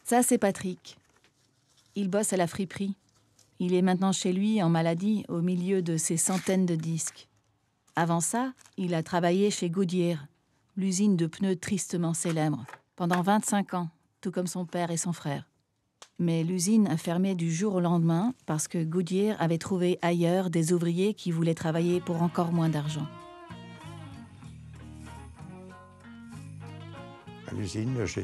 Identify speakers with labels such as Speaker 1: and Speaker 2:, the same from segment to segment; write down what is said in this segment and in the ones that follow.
Speaker 1: Ça, c'est Patrick. Il bosse à la friperie. Il est maintenant chez lui, en maladie, au milieu de ses centaines de disques. Avant ça, il a travaillé chez Goodyear, l'usine de pneus tristement célèbre, pendant 25 ans, tout comme son père et son frère. Mais l'usine a fermé du jour au lendemain parce que Goodyear avait trouvé ailleurs des ouvriers qui voulaient travailler pour encore moins d'argent.
Speaker 2: À l'usine, je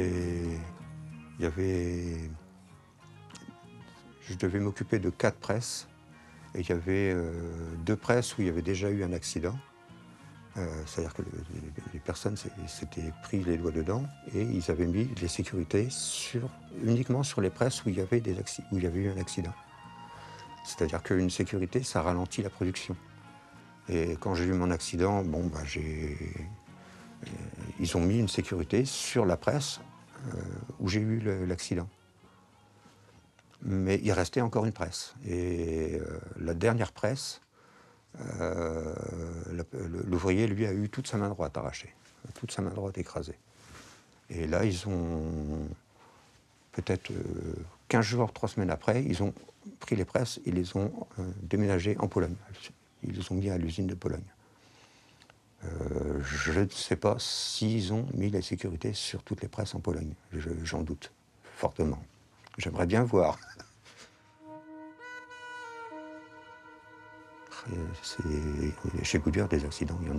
Speaker 2: devais m'occuper de 4 presses. Et il y avait 2 presses où il y avait déjà eu un accident. C'est-à-dire que les personnes s'étaient pris les doigts dedans et ils avaient mis les sécurités uniquement sur les presses où il y avait eu un accident. C'est-à-dire qu'une sécurité, ça ralentit la production. Et quand j'ai eu mon accident, ils ont mis une sécurité sur la presse où j'ai eu l'accident. Mais il restait encore une presse. Et la dernière presse, l'ouvrier, lui, a eu toute sa main droite arrachée, toute sa main droite écrasée. Et là, ils ont, peut-être 15 jours, 3 semaines après, ils ont pris les presses et les ont déménagées en Pologne. Ils les ont mis à l'usine de Pologne. Je ne sais pas s'ils ont mis la sécurité sur toutes les presses en Pologne. J'en doute fortement. J'aimerais bien voir. Chez Goodyear, des accidents, il y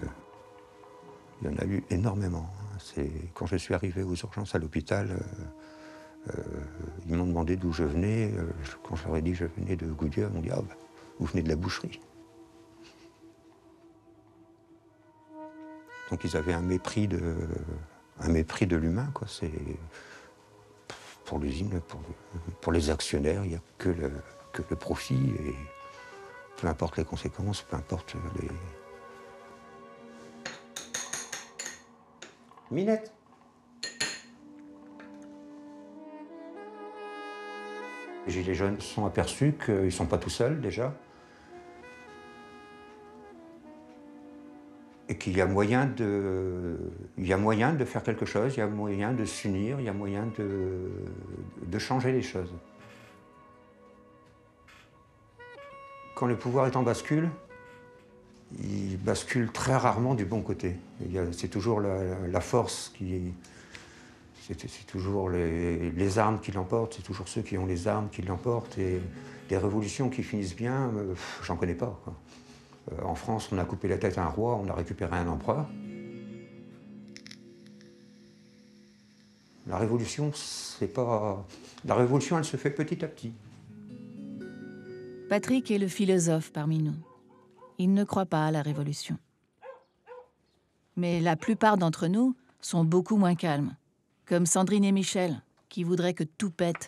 Speaker 2: en a eu énormément. Quand je suis arrivé aux urgences à l'hôpital, ils m'ont demandé d'où je venais. Quand je leur ai dit que je venais de Goodyear, ils m'ont dit « Ah, bah, vous venez de la boucherie ». Donc ils avaient un mépris de l'humain, quoi. Pour l'usine, pour les actionnaires, il n'y a que le profit, et peu importe les conséquences, peu importe les... Minette. Les Gilets jaunes se sont aperçus qu'ils ne sont pas tout seuls, déjà. Et qu'il y a moyen de faire quelque chose, il y a moyen de s'unir, il y a moyen de changer les choses. Quand le pouvoir est en bascule, il bascule très rarement du bon côté. C'est toujours la force qui... C'est toujours les armes qui l'emportent, c'est toujours ceux qui ont les armes qui l'emportent. Et des révolutions qui finissent bien, j'en connais pas, quoi. En France, on a coupé la tête à un roi, on a récupéré un empereur. La révolution, La révolution, elle se fait petit à petit.
Speaker 1: Patrick est le philosophe parmi nous. Il ne croit pas à la révolution. Mais la plupart d'entre nous sont beaucoup moins calmes, comme Sandrine et Michel, qui voudraient que tout pète.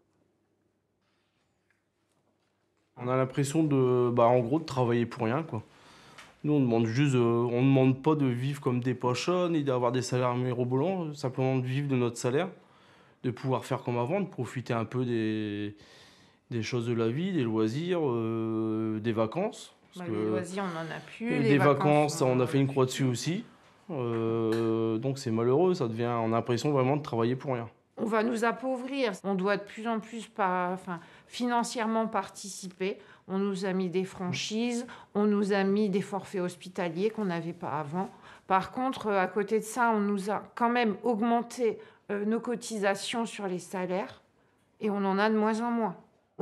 Speaker 3: On a l'impression en gros, de travailler pour rien, quoi. Nous, on demande juste, on demande pas de vivre comme des pochons ni d'avoir des salaires mirobolants, simplement de vivre de notre salaire, de pouvoir faire comme avant, de profiter un peu des choses de la vie, des loisirs, des vacances.
Speaker 4: Les loisirs, on n'en a plus.
Speaker 3: Des vacances, on a fait une croix dessus aussi. Donc c'est malheureux, on a l'impression vraiment de travailler pour rien.
Speaker 4: On va nous appauvrir. On doit de plus en plus financièrement participer. On nous a mis des franchises, on nous a mis des forfaits hospitaliers qu'on n'avait pas avant. Par contre, à côté de ça, on nous a quand même augmenté nos cotisations sur les salaires et on en a de moins en moins. Il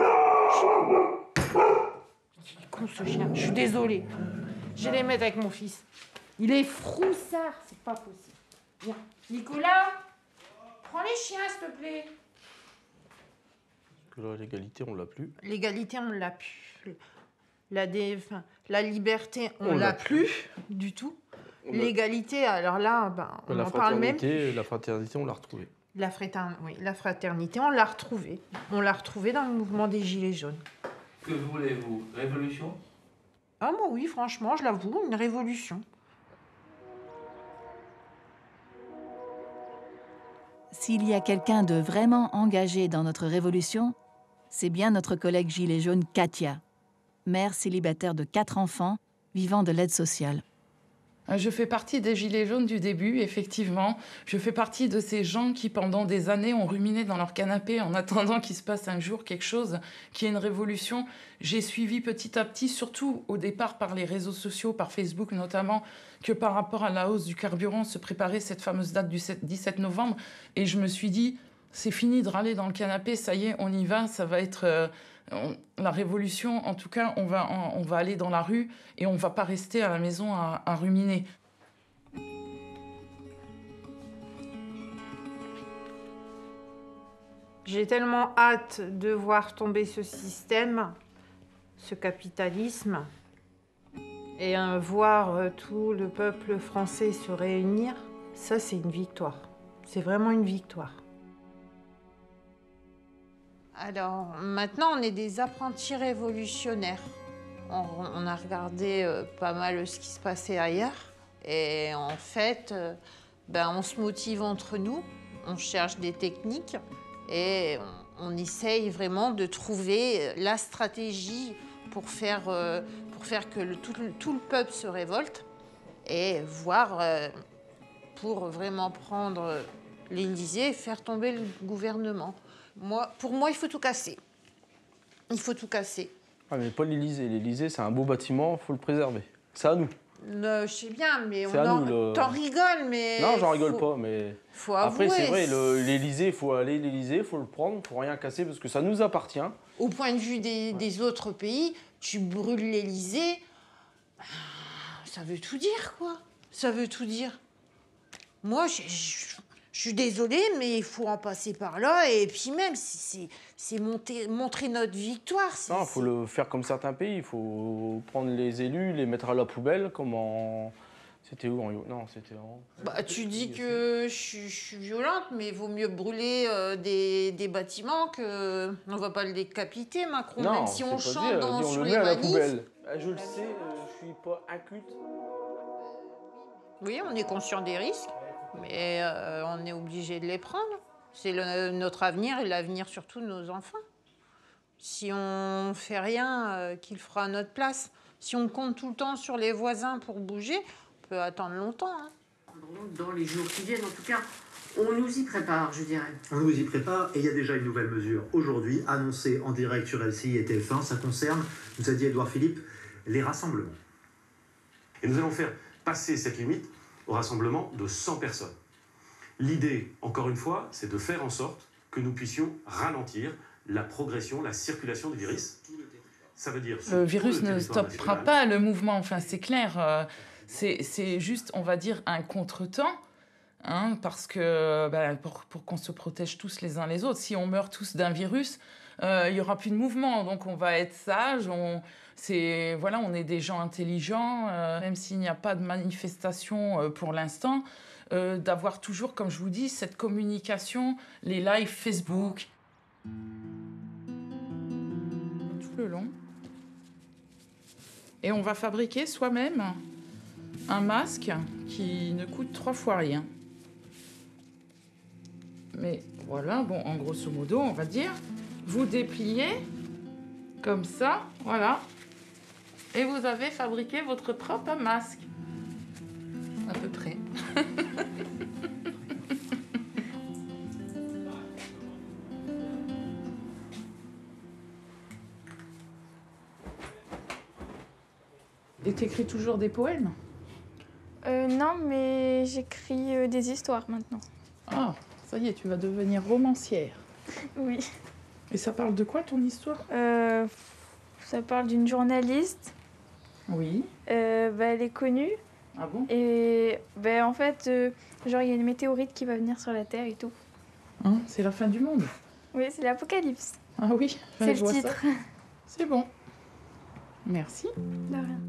Speaker 4: est con ce chien, je suis désolée. Je vais les mettre avec mon fils. Il est froussard, c'est pas possible. Viens. Nicolas, prends les chiens, s'il te plaît.
Speaker 3: Parce que là, l'égalité, on l'a plus.
Speaker 4: L'égalité, on l'a plus. La liberté, on l'a plus du tout. L'égalité, alors là, on en parle même plus.
Speaker 3: La fraternité, on l'a retrouvée.
Speaker 4: La fraternité, on l'a retrouvée. On l'a retrouvée dans le mouvement des Gilets jaunes.
Speaker 5: Que voulez-vous? Révolution?
Speaker 4: Ah moi oui, franchement, je l'avoue, une révolution.
Speaker 1: S'il y a quelqu'un de vraiment engagé dans notre révolution, c'est bien notre collègue gilet jaune Katia, mère célibataire de 4 enfants, vivant de l'aide sociale.
Speaker 6: Je fais partie des Gilets jaunes du début, effectivement. Je fais partie de ces gens qui, pendant des années, ont ruminé dans leur canapé en attendant qu'il se passe un jour quelque chose, qu'il y ait une révolution. J'ai suivi petit à petit, surtout au départ par les réseaux sociaux, par Facebook notamment, que par rapport à la hausse du carburant, se préparait cette fameuse date du 17 novembre. Et je me suis dit, c'est fini de râler dans le canapé, ça y est, on y va, ça va être... la révolution, en tout cas, on va aller dans la rue et on ne va pas rester à la maison à ruminer.
Speaker 4: J'ai tellement hâte de voir tomber ce système, ce capitalisme, et voir tout le peuple français se réunir. Ça, c'est une victoire. C'est vraiment une victoire. Alors, maintenant, on est des apprentis révolutionnaires. On a regardé pas mal ce qui se passait ailleurs. Et en fait, on se motive entre nous, on cherche des techniques et on essaye vraiment de trouver la stratégie pour faire que tout le peuple se révolte et voir pour vraiment prendre l'Élysée et faire tomber le gouvernement. Pour moi, il faut tout casser. Il faut tout casser.
Speaker 3: Ah, mais pas l'Élysée. L'Élysée, c'est un beau bâtiment, il faut le préserver. C'est à nous.
Speaker 4: Je sais bien, mais
Speaker 3: t'en
Speaker 4: rigoles, mais...
Speaker 3: Non, j'en rigole pas, mais...
Speaker 4: Faut avouer.
Speaker 3: Après, c'est vrai, l'Élysée, il faut aller à l'Élysée, il faut le prendre, il faut rien casser, parce que ça nous appartient.
Speaker 4: Au point de vue des autres pays, tu brûles l'Élysée, ça veut tout dire, quoi. Ça veut tout dire. Moi, je suis désolée, mais il faut en passer par là. Et puis même, c'est montrer notre victoire.
Speaker 3: Non, il faut le faire comme certains pays. Il faut prendre les élus, les mettre à la poubelle, comme en... C'était où? Non, c'était en...
Speaker 4: Tu dis que je suis violente, mais il vaut mieux brûler des bâtiments que... On ne va pas le décapiter, Macron,
Speaker 3: non,
Speaker 4: même si on chante
Speaker 3: on
Speaker 4: sur
Speaker 3: le
Speaker 4: les
Speaker 3: met à la
Speaker 4: manifs.
Speaker 3: poubelle. Je le sais, je suis pas inculte.
Speaker 4: Oui, on est conscient des risques. Mais on est obligé de les prendre. C'est notre avenir et l'avenir surtout de nos enfants. Si on ne fait rien, qui le fera à notre place? Si on compte tout le temps sur les voisins pour bouger, on peut attendre longtemps. Hein.
Speaker 7: Dans les jours qui viennent, en tout cas, on nous y prépare, je dirais.
Speaker 8: On nous y prépare et il y a déjà une nouvelle mesure aujourd'hui annoncée en direct sur LCI et TF1. Ça concerne, nous a dit Édouard Philippe, les rassemblements.
Speaker 9: Et nous allons faire passer cette limite au rassemblement de 100 personnes. L'idée, encore une fois, c'est de faire en sorte que nous puissions ralentir la progression, la circulation du virus. Ça veut dire...
Speaker 6: Le virus ne stoppera pas le mouvement, enfin c'est clair. C'est juste, on va dire, un contretemps, hein, parce que pour qu'on se protège tous les uns les autres, si on meurt tous d'un virus, il n'y aura plus de mouvement, donc on va être sages, on est des gens intelligents, même s'il n'y a pas de manifestation pour l'instant, d'avoir toujours, comme je vous dis, cette communication, les lives Facebook. Tout le long. Et on va fabriquer soi-même un masque qui ne coûte 3 fois rien. Mais voilà, bon, en grosso modo, on va dire, vous dépliez comme ça, voilà, et vous avez fabriqué votre propre masque. À peu près. Et t'écris toujours des poèmes?
Speaker 10: Non, mais j'écris des histoires maintenant.
Speaker 6: Ah, ça y est, tu vas devenir romancière.
Speaker 10: Oui.
Speaker 6: Et ça parle de quoi, ton histoire?
Speaker 10: Ça parle d'une journaliste.
Speaker 6: Oui.
Speaker 10: Elle est connue.
Speaker 6: Ah bon?
Speaker 10: Et en fait, genre, il y a une météorite qui va venir sur la Terre et tout.
Speaker 6: Hein, c'est la fin du monde?
Speaker 10: Oui, c'est l'apocalypse.
Speaker 6: Ah oui,
Speaker 10: c'est
Speaker 6: je
Speaker 10: le
Speaker 6: vois
Speaker 10: titre.
Speaker 6: Ça. C'est bon. Merci.
Speaker 10: De rien.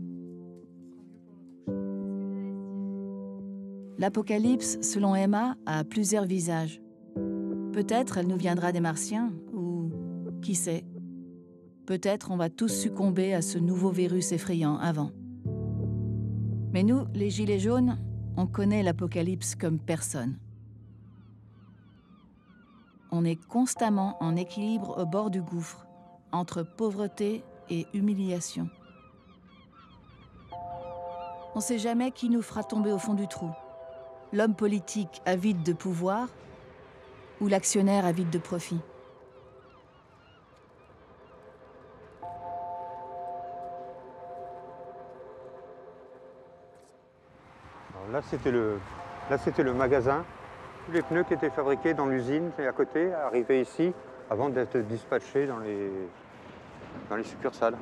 Speaker 1: L'apocalypse, selon Emma, a plusieurs visages. Peut-être elle nous viendra des Martiens, ou qui sait. Peut-être on va tous succomber à ce nouveau virus effrayant avant. Mais nous, les Gilets jaunes, on connaît l'apocalypse comme personne. On est constamment en équilibre au bord du gouffre, entre pauvreté et humiliation. On ne sait jamais qui nous fera tomber au fond du trou. L'homme politique avide de pouvoir ou l'actionnaire avide de profit.
Speaker 2: Alors là, c'était le magasin. Tous les pneus qui étaient fabriqués dans l'usine et à côté arrivaient ici avant d'être dispatchés dans les succursales.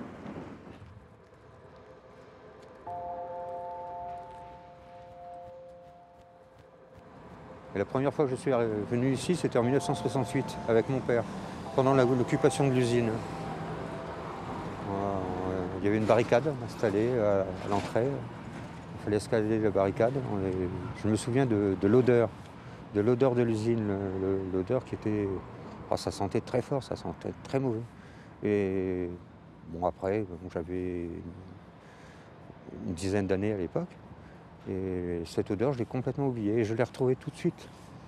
Speaker 2: Et la première fois que je suis venu ici, c'était en 1968, avec mon père, pendant l'occupation de l'usine. Il y avait une barricade installée à l'entrée. Il fallait escalader la barricade. Je me souviens de l'odeur de l'usine, l'odeur qui était... Oh, ça sentait très fort, ça sentait très mauvais. Et bon, après, j'avais une dizaine d'années à l'époque. Et cette odeur, je l'ai complètement oubliée et je l'ai retrouvée tout de suite.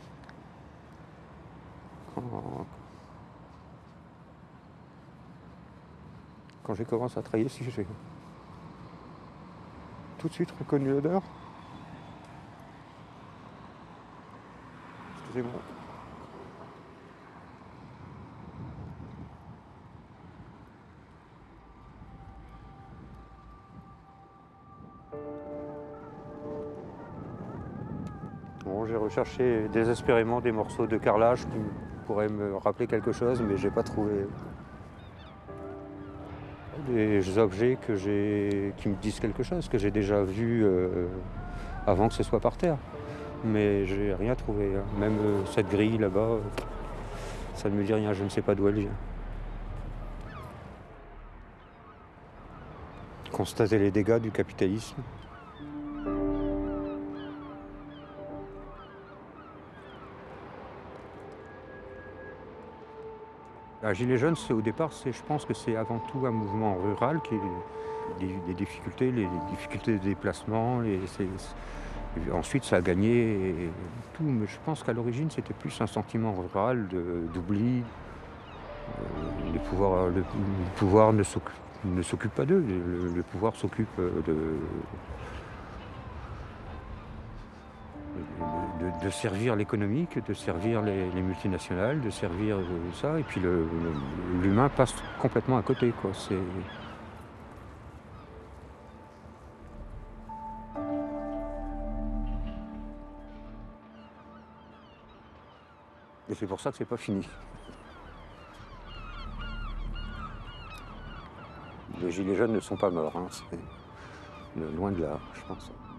Speaker 2: Quand j'ai commencé à travailler ici, j'ai tout de suite reconnu l'odeur. Excusez-moi. Bon, j'ai recherché désespérément des morceaux de carrelage qui pourraient me rappeler quelque chose, mais j'ai pas trouvé. Des objets qui me disent quelque chose, que j'ai déjà vu avant que ce soit par terre. Mais j'ai rien trouvé. Même cette grille là-bas, ça ne me dit rien, je ne sais pas d'où elle vient. Constater les dégâts du capitalisme. La Gilets jaunes, au départ, je pense que c'est avant tout un mouvement rural qui des difficultés, les difficultés de déplacement. Ensuite, ça a gagné et tout. Mais je pense qu'à l'origine, c'était plus un sentiment rural d'oubli. Le pouvoir ne s'occupe pas d'eux. Le pouvoir s'occupe de servir l'économique, de servir les multinationales, de servir ça, et puis l'humain passe complètement à côté, quoi. Et c'est pour ça que c'est pas fini. Les Gilets jaunes ne sont pas morts, hein. Loin de là, je pense.